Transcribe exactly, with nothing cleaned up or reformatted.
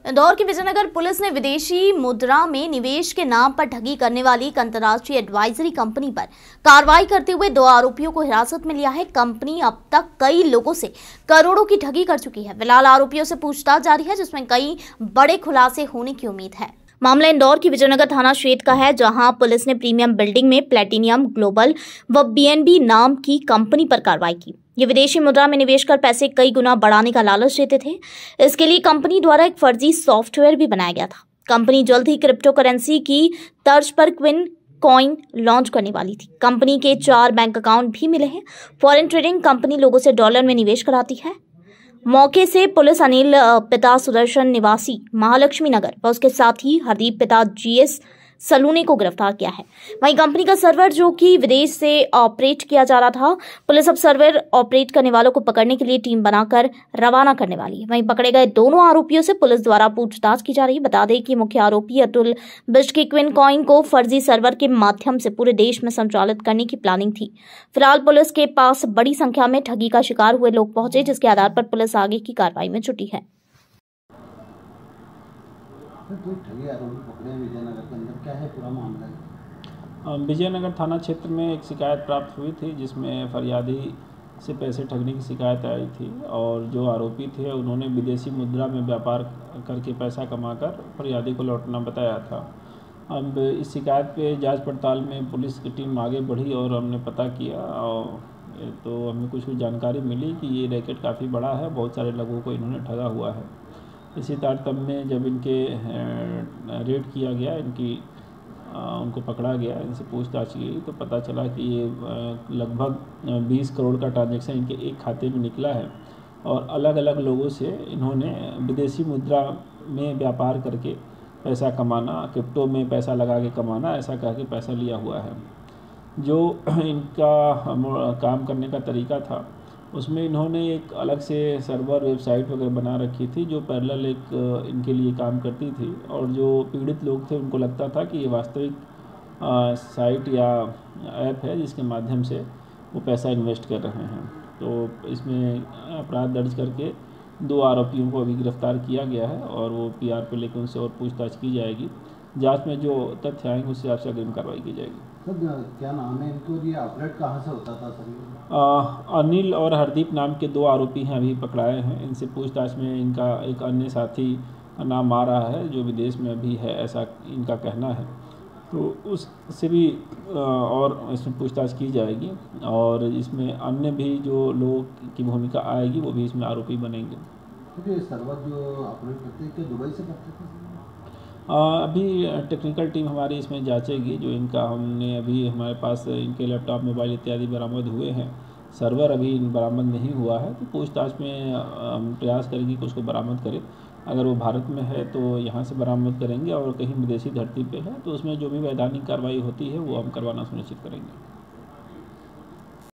इंदौर की विजयनगर पुलिस ने विदेशी मुद्रा में निवेश के नाम पर ठगी करने वाली एक अंतर्राष्ट्रीय एडवाइजरी कंपनी पर कार्रवाई करते हुए दो आरोपियों को हिरासत में लिया है। कंपनी अब तक कई लोगों से करोड़ों की ठगी कर चुकी है। फिलहाल आरोपियों से पूछताछ जारी है, जिसमें कई बड़े खुलासे होने की उम्मीद है। मामला इंदौर की विजयनगर थाना क्षेत्र का है, जहां पुलिस ने प्रीमियम बिल्डिंग में प्लेटिनियम ग्लोबल व बीएनबी नाम की कंपनी पर कार्रवाई की। ये विदेशी मुद्रा में निवेश कर पैसे कई गुना बढ़ाने का लालच देते थे। इसके लिए कंपनी द्वारा एक फर्जी सॉफ्टवेयर भी बनाया गया था। कंपनी जल्द ही क्रिप्टो करेंसी की तर्ज पर क्विन कॉइन लॉन्च करने वाली थी। कंपनी के चार बैंक अकाउंट भी मिले हैं। फॉरेन ट्रेडिंग कंपनी लोगों से डॉलर में निवेश कराती है। मौके से पुलिस अनिल पिता सुदर्शन निवासी महालक्ष्मी नगर व उसके साथी हरदीप पिता जीएस सलूने को गिरफ्तार किया है। वहीं कंपनी का सर्वर, जो कि विदेश से ऑपरेट किया जा रहा था, पुलिस अब सर्वर ऑपरेट करने वालों को पकड़ने के लिए टीम बनाकर रवाना करने वाली है। वहीं पकड़े गए दोनों आरोपियों से पुलिस द्वारा पूछताछ की जा रही है। बता दें कि मुख्य आरोपी अतुल बिष्ट की क्विन कॉइन को फर्जी सर्वर के माध्यम से पूरे देश में संचालित करने की प्लानिंग थी। फिलहाल पुलिस के पास बड़ी संख्या में ठगी का शिकार हुए लोग पहुंचे, जिसके आधार पर पुलिस आगे की कार्रवाई में जुटी है। कोई ठगी आरोपी पकड़े हैं विजयनगर के अंदर, क्या है पूरा मामला? विजयनगर थाना क्षेत्र में एक शिकायत प्राप्त हुई थी, जिसमें फरियादी से पैसे ठगने की शिकायत आई थी और जो आरोपी थे उन्होंने विदेशी मुद्रा में व्यापार करके पैसा कमाकर फरियादी को लौटना बताया था। अब इस शिकायत पे जांच पड़ताल में पुलिस की टीम आगे बढ़ी और हमने पता किया, और तो हमें कुछ जानकारी मिली कि ये रैकेट काफ़ी बड़ा है, बहुत सारे लोगों को इन्होंने ठगा हुआ है। इसी तारतम्य में जब इनके रेड किया गया, इनकी उनको पकड़ा गया, इनसे पूछताछ की, तो पता चला कि ये लगभग बीस करोड़ का ट्रांजैक्शन इनके एक खाते में निकला है और अलग अलग लोगों से इन्होंने विदेशी मुद्रा में व्यापार करके पैसा कमाना, क्रिप्टो में पैसा लगा के कमाना, ऐसा कह के पैसा लिया हुआ है। जो इनका काम करने का तरीका था, उसमें इन्होंने एक अलग से सर्वर वेबसाइट वगैरह बना रखी थी, जो पैरेलल एक इनके लिए काम करती थी, और जो पीड़ित लोग थे उनको लगता था कि ये वास्तविक साइट या ऐप है जिसके माध्यम से वो पैसा इन्वेस्ट कर रहे हैं। तो इसमें अपराध दर्ज करके दो आरोपियों को अभी गिरफ्तार किया गया है और वो पीआर पे लेकर उनसे और पूछताछ की जाएगी। जांच में जो तथ्य आएंगे उससे आपसे अग्रिम कार्रवाई की जाएगी। सर, क्या नाम है इनको, ये ऑपरेट कहाँ से होता था सर? आ, अनिल और हरदीप नाम के दो आरोपी हैं, अभी पकड़ाए हैं। इनसे पूछताछ में इनका एक अन्य साथी नाम आ रहा है जो विदेश में अभी है, ऐसा इनका कहना है। तो उससे भी और इसमें पूछताछ की जाएगी और इसमें अन्य भी जो लोगों की भूमिका आएगी वो भी इसमें आरोपी बनेंगे। तो सर्वर जो ऑपरेट करते हैं, क्या दुबई से करते थे? अभी टेक्निकल टीम हमारी इसमें जांचेगी। जो इनका हमने अभी हमारे पास इनके लैपटॉप, मोबाइल इत्यादि बरामद हुए हैं, सर्वर अभी बरामद नहीं हुआ है, तो पूछताछ में हम प्रयास करेंगे कि उसको बरामद करें। अगर वो भारत में है तो यहाँ से बरामद करेंगे और कहीं विदेशी धरती पे है तो उसमें जो भी वैधानिक कार्रवाई होती है वो हम करवाना सुनिश्चित करेंगे।